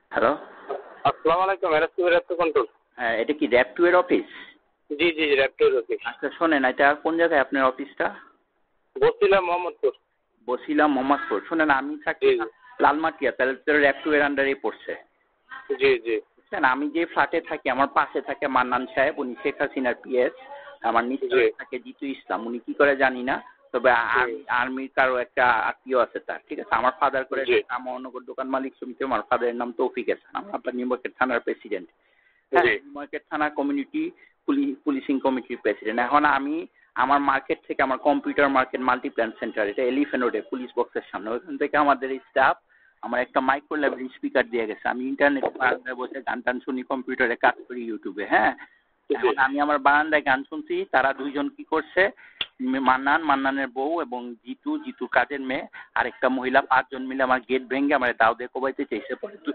Hello, আসসালামু আলাইকুম। RAB control. হ্যাঁ, এটা কি র্যাপ টু এর অফিস? জি জি, র্যাপ টু এর অফিস। আচ্ছা শোনেন, এটা কোন জায়গায় আপনার অফিসটা? বসিলা মোহাম্মদপুর। বসিলা মোহাম্মদপুর। শোনেন, আমি থাকি জি লালমাটিয়া, তাহলে তো র্যাপ টু এর আন্ডারেই পড়ছে। জি জি বুঝছেন, আমি যে ফ্ল্যাটে থাকি আমার পাশে থাকে মান্নান সাহেব, উনি শেখ হাসিনার পিএস। আমার নিচে জি থাকে জিতু ইসলাম, উনি কি করে জানি না, তবে আর্মির কারো একটা আত্মীয় আছে তার, ঠিক আছে। আমার ফাদার করে মহানগর দোকান মালিক সমিতি, আমার ফাদারের নাম তৌফিক এহসান, আমার আপনার নিউ মার্কেট থানার প্রেসিডেন্ট। হ্যাঁ, নিউ মার্কেট থানা কমিউনিটি পুলিশিং কমিটির প্রেসিডেন্ট। এখন আমি আমার মার্কেট থেকে, আমার কম্পিউটার মার্কেট মাল্টিপ্ল্যান সেন্টার, এটা এলিফ্যান্ট রোডে পুলিশ বক্সের সামনে, ওইখান থেকে আমাদের এই স্টাফ আমার একটা মাইক্রো লেভেল স্পিকার দিয়ে গেছে। আমি ইন্টারনেটে বারান্দায় বসে গান টান শুনি, কম্পিউটারে কাজ করি, ইউটিউবে। হ্যাঁ, এখন আমি আমার বারান্দায় গান শুনছি, তারা দুইজন কি করছে, মান্নানের বউ এবং জিতু কাজের মেয়ে আরেকটা মহিলা, 5 জন মিলে আমার গেট ভেঙে আমার দাও দিয়ে কোবাইতে চাইছে।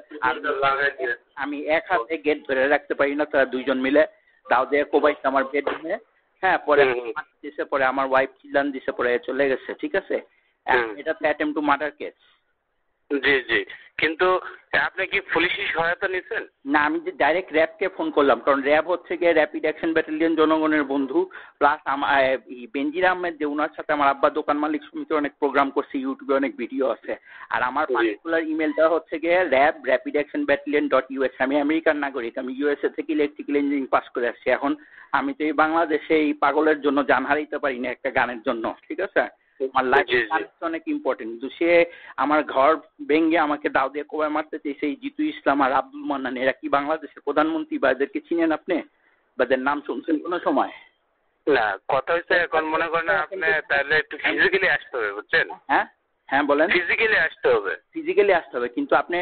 আমি এক হাতে গেট ধরে রাখতে পারি না, তারা দুইজন মিলে দাও দিয়ে কোবাইছে আমার বেডরুমে। হ্যাঁ, পরে পরে আমার ওয়াইফ চিল্লান দিছে, পরে চলে গেছে। ঠিক আছে, এটা তো অ্যাটেম্প টু মার্ডার কেস। জি জি, কিন্তু আপনি কি পুলিশি সহায়তা নিচ্ছেন? না, আমি যে ডাইরেক্ট র্যাবকে ফোন করলাম, কারণ র্যাব হচ্ছে গিয়ে র্যাপিড অ্যাকশন ব্যাটালিয়ন জনগণের বন্ধু, প্লাস আমার বেনজির আহমেদ যে ওনার সাথে আমার আব্বা দোকান মালিক সমিতির অনেক প্রোগ্রাম করছে, ইউটিউবে অনেক ভিডিও আছে। আর আমার পার্টিকুলার ইমেলটা হচ্ছে গিয়ে র্যাপিড অ্যাকশন ব্যাটালিয়ন .us। আমি আমেরিকান নাগরিক, আমি ইউএসএ থেকে ইলেকট্রিক্যাল ইঞ্জিনিয়ারিং পাস করে আসছি। এখন আমি তো এই বাংলাদেশে এই পাগলের জন্য জান হারাইতে পারি না একটা গানের জন্য, ঠিক আছে। আমার লাইফ অনেক ইম্পর্টেন্ট, কিন্তু সে আমার ঘর ভেঙে আমাকে দাও দিয়ে কোবাই মারতে চাইছে। এই জিতু ইসলাম আর আব্দুল মান্নান, এরা কি বাংলাদেশের প্রধানমন্ত্রী বা এদেরকে চিনেন আপনি, বা এদের নাম শুনছেন কোনো সময়? না, কথা হচ্ছে এখন মনে করেন আপনি তাহলে একটু ফিজিক্যালি আসতে হবে, বুঝছেন? হ্যাঁ হ্যাঁ, বলেন। ফিজিক্যালি আসতে হবে। ফিজিক্যালি আসতে হবে, কিন্তু আপনি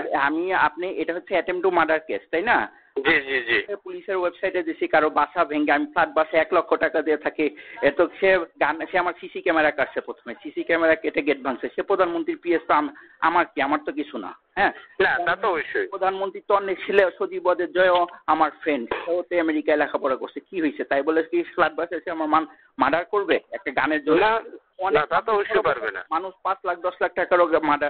এটা হচ্ছে অ্যাটেম্প টু মার্ডার কেস, তাই না? জি জি জি। পুলিশের ওয়েবসাইটে দিছি কারো বাসা ভেঙে, আমি ফ্ল্যাট বাসে 1 লক্ষ টাকা দিয়ে থাকি, এত সে আমার সিসি ক্যামেরা কাটছে, প্রথমে সিসি ক্যামেরা কেটে গেট ভাঙছে। সে প্রধানমন্ত্রীর পিএস, তো আমার তো কিছু না। হ্যাঁ, না তা তো অবশ্যই। প্রধানমন্ত্রী তো অনেক ছিল, সজীবদের জয় আমার ফ্রেন্ড, সেও তো আমেরিকায় লেখাপড়া করছে, কি হয়েছে তাই বলে কি ফ্ল্যাট বাসে এসে আমার মার্ডার করবে একটা গানের জন্য? মানুষ 5 লাখ 10 লাখ টাকারও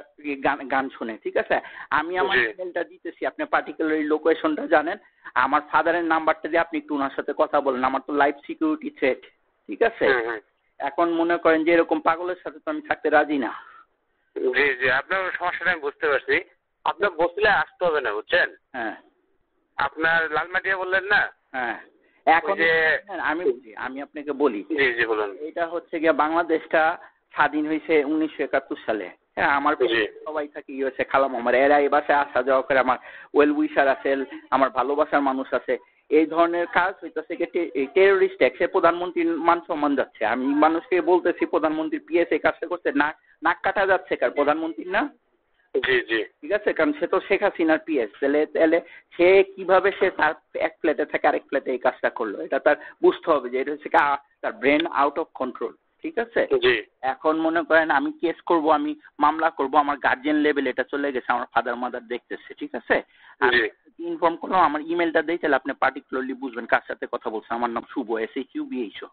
গান শুনে, ঠিক আছে। আমি আমার ইমেলটা দিতেছি, আপনি পার্টিকুলার লোকেশনটা জানেন, আমার ফাদারের নাম্বারটা দিয়ে আপনি একটু ওনার সাথে কথা বলেন। আমার তো লাইফ সিকিউরিটি থ্রেট, ঠিক আছে। এখন মনে করেন যে এরকম পাগলের সাথে তো আমি থাকতে রাজি না। জি জি, আপনার সমস্যাটা আমি বুঝতে পারছি। আপনার বসলে আসতে হবে না, বুঝছেন? হ্যাঁ, আপনার লালমাটিয়া বললেন না? হ্যাঁ, এখন আমি আপনাকে বলি। জি জি, বলুন। এটা হচ্ছে গিয়ে বাংলাদেশটা স্বাধীন হয়েছে 1971 সালে। হ্যাঁ, আমার সবাই থাকে ইউএসএ, খালাম আমার, এরা এই বাসায় আসা যাওয়া করে, আমার ওয়েল উইশার আছে, আমার ভালোবাসার মানুষ আছে। এই ধরনের কাজ হইতেছে টেরোরিস্ট অ্যাক্ট, সে প্রধানমন্ত্রীর মান সম্মান যাচ্ছে। আমি মানুষকে বলতেছি প্রধানমন্ত্রীর পিএস এই কাজটা করছে, নাক কাটা যাচ্ছে কার, প্রধানমন্ত্রীর না? জি জি, ঠিক আছে, কারণ সে তো শেখ হাসিনার পিএস। তাহলে সে কিভাবে সে তার এক ফ্ল্যাটে থাকে আরেক ফ্ল্যাটে এই কাজটা করলো, এটা তার বুঝতে হবে যে এটা হচ্ছে তার ব্রেন আউট অফ কন্ট্রোল, ঠিক আছে। এখন মনে করেন আমি কেস করব, আমি মামলা করব, আমার গার্জিয়ান লেভেল এটা চলে গেছে, আমার ফাদার মাদার দেখতেছে, ঠিক আছে। আমি ইনফর্ম করলাম, আমার ইমেলটা দিই, তাহলে আপনি পার্টিকুলারলি বুঝবেন কার সাথে কথা বলছেন। আমার নাম শুভ, SHUBHO,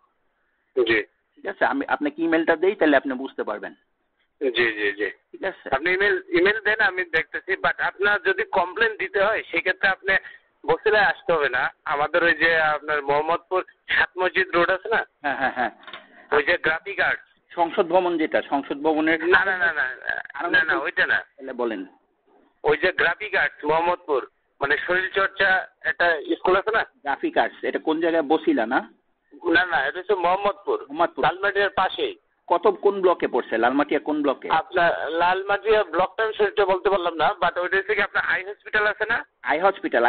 ঠিক আছে। আমি আপনাকে ইমেলটা দিই, তাহলে আপনি বুঝতে পারবেন। জি জি জি, ঠিক আছে। আপনি ইমেল দেন, আমি দেখতেছি। বাট আপনার যদি কমপ্লেন দিতে হয় সেক্ষেত্রে আপনি বসিলায় আসতে হবে না। আমাদের ওই যে আপনার মোহাম্মদপুর 7 মসজিদ রোড আছে না? হ্যাঁ হ্যাঁ হ্যাঁ, ওই যে গ্রাফিক আর্ট সংসদ ভবন, যেটা সংসদ ভবনের। না না না না না না, ওইটা না। তাহলে বলেন। ওই যে গ্রাফিক আর্টস মোহাম্মদপুর, মানে শরীর চর্চা একটা স্কুল আছে না? গ্রাফিক আর্টস, এটা কোন জায়গায়? বসিলা না? না না, এটা হচ্ছে মোহাম্মদপুর, লালমাটিয়ার পাশেই। কোন ব্লকে পড়ছে? লালমাটিয়া কোন ব্লকে? আপনার লালমাটিয়া ব্লকটা আমি সেটা বলতে পারলাম না, বাট ওইটা হচ্ছে কি আপনার আই হসপিটাল আছে না? Eye hospital.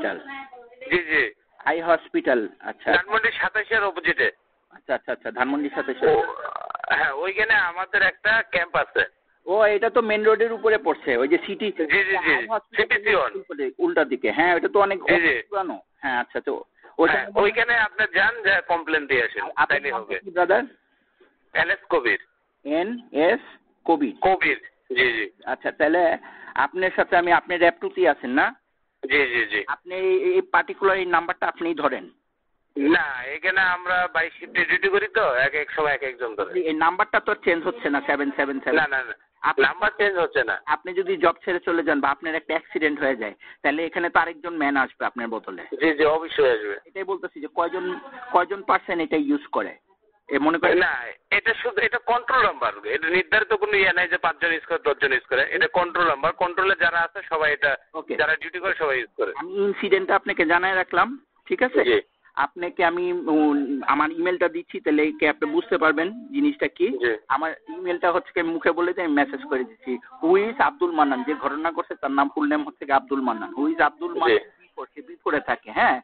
জি জি, আই হসপিটাল। আচ্ছা, ধানমন্ডি 27-এর অপোজিটে। আচ্ছা আচ্ছা আচ্ছা, ধানমন্ডি 27। হ্যাঁ, ওইখানে আমাদের একটা ক্যাম্প আছে। ও, এটা তো মেন রোডের উপরে পড়ছে, ওই যে সিটি। জি জি জি, সিটিসি উল্টা দিকে। হ্যাঁ, ওটা তো অনেক পুরানো। হ্যাঁ, আচ্ছা, তো ওইখানে আপনি যান, যা কমপ্লেন দিয়ে আসেন, তাইলে হবে। Brother NS Kabir. NS Kabir. জি জি, আচ্ছা, তাহলে আপনার সাথে আপনি র্যাপ টুতে আছেন না? জি জি জি। আপনি এই পার্টিকুলার এই নাম্বারটা আপনিই ধরেন। না, এখানে আমরা 22 শিফটে ডিউটি করি, তো এক এক সময় এক একজন ধরে। এই নাম্বারটা তো চেঞ্জ হচ্ছে না, 777। না না না, নাম্বার চেঞ্জ হচ্ছে না। আপনি যদি জব ছেড়ে চলে যান বা আপনার একটা অ্যাক্সিডেন্ট হয়ে যায়, তাহলে এখানে তো আরেকজন ম্যান আসবে আপনার বদলে। জি জি অবশ্যই আসবে। এটাই বলতেছি যে কয়জন পার্সেন্ট এটা ইউজ করে মনে করেন না, এটা শুধু এটা কন্ট্রোল নাম্বার, এটা নির্ধারিত কোনো ইয়ে নাই যে 5 জন ইউজ করে 10 জন ইউজ করে, এটা কন্ট্রোল নাম্বার, কন্ট্রোলে যারা আছে সবাই এটা, যারা ডিউটি করে সবাই ইউজ করে। আমি ইনসিডেন্টটা আপনাকে জানাই রাখলাম, ঠিক আছে? আপনাকে আমি আমার ইমেলটা দিচ্ছি, তাহলে কি আপনি বুঝতে পারবেন জিনিসটা কি। আমার ইমেলটা হচ্ছে মুখে বলে দিয়ে আমি মেসেজ করে দিচ্ছি, হুইজ আব্দুল মান্নান, যে ঘটনা করছে তার নাম ফুল নেম হচ্ছে আব্দুল মান্নান, হুইজ আব্দুল মান্নান বিফোরে থাকে, হ্যাঁ,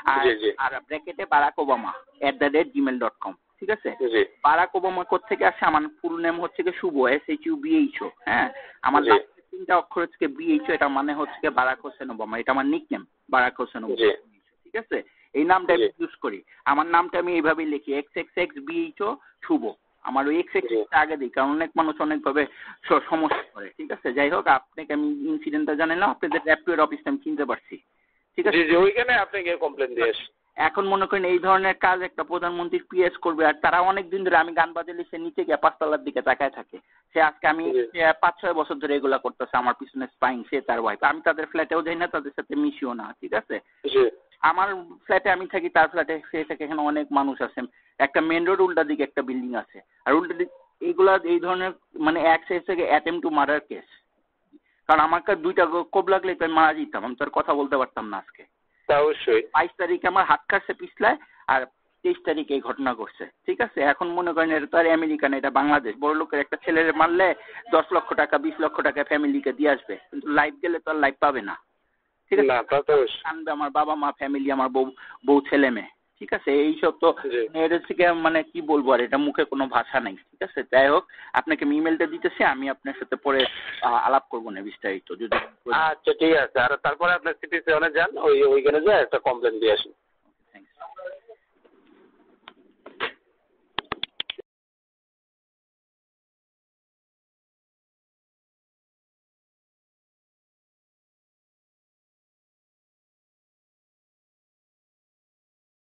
আর ব্র্যাকেটে বারাক ওবামা @gmail.com, ঠিক আছে? বারাক ওবামা কোত্থেকে আসে, আমার ফুল নেম হচ্ছে শুভ, SHUBHO, হ্যাঁ, আমার তিনটা অক্ষর হচ্ছে BHO, এটা মানে হচ্ছে বারাক হোসেন ওবামা, এটা আমার নিকনেম বারাক হোসেন ওবামা, ঠিক আছে? এই নামটা আমি ইউজ করি, আমার নামটা আমি এইভাবেই লিখি XXXBHO শুভ, আমার ওই XX আগে দিই, কারণ অনেক মানুষ অনেকভাবে সমস্যা করে, ঠিক আছে? যাই হোক, আপনাকে আমি ইনসিডেন্টটা জানালাম, আপনাদের র্যাপিডোর অফিসটা আমি চিনতে পারছি, ঠিক আছে? ওইখানে আপনি গিয়ে কমপ্লেন দিয়ে আসেন। এখন মনে করেন এই ধরনের কাজ একটা প্রধানমন্ত্রীর PS করবে, আর তারা অনেক দিন ধরে, আমি গান বাজালে সে নিচে গিয়ে 5 তলার দিকে তাকায় থাকে, সে আজকে আমি 5-6 বছর ধরে এগুলা করতেছে, আমার পিছনে স্পাইং, সে তার ওয়াইফ, আমি তাদের ফ্ল্যাটেও যাই না, তাদের সাথে মিশিও না, ঠিক আছে? আমার ফ্ল্যাটে আমি থাকি, তার ফ্ল্যাটে সে থাকে, এখানে অনেক মানুষ আছে, একটা মেন রোড উল্টা দিকে একটা বিল্ডিং আছে, আর উল্টা দিকে এইগুলা এই ধরনের মানে অ্যাটেম্প টু মার্ডার কেস, কারণ আমাকে 2টা কোপ লাগলে তো আমি মারা যেতাম, আমি তো আর কথা বলতে পারতাম না আজকে। অবশ্যই 22 তারিখে আমার হাত কাটছে পিছলায়, আর 23 তারিখে এই ঘটনা ঘটছে, ঠিক আছে? এখন মনে করেন এটা তো আর আমেরিকা না, এটা বাংলাদেশ, বড় লোকের একটা ছেলের মারলে 10 লক্ষ টাকা 20 লক্ষ টাকা ফ্যামিলিকে দিয়ে আসবে, কিন্তু লাইফ গেলে তো আর লাইফ পাবে না, ঠিক আছে? কানবে আমার বাবা মা, ফ্যামিলি, আমার বউ ছেলে মেয়ে, ঠিক আছে? এইসব তো এর থেকে মানে কি বলবো, আর এটা মুখে কোনো ভাষা নাই, ঠিক আছে? যাই হোক, আপনাকে আমি ইমেলটা দিতেছি, আমি আপনার সাথে পরে আলাপ করবো না বিস্তারিত যদি। আচ্ছা ঠিক আছে, আর তারপরে আপনার সিটি সেভেনে যান, ওইখানে যায় একটা কমপ্লেন দিয়ে আসেন।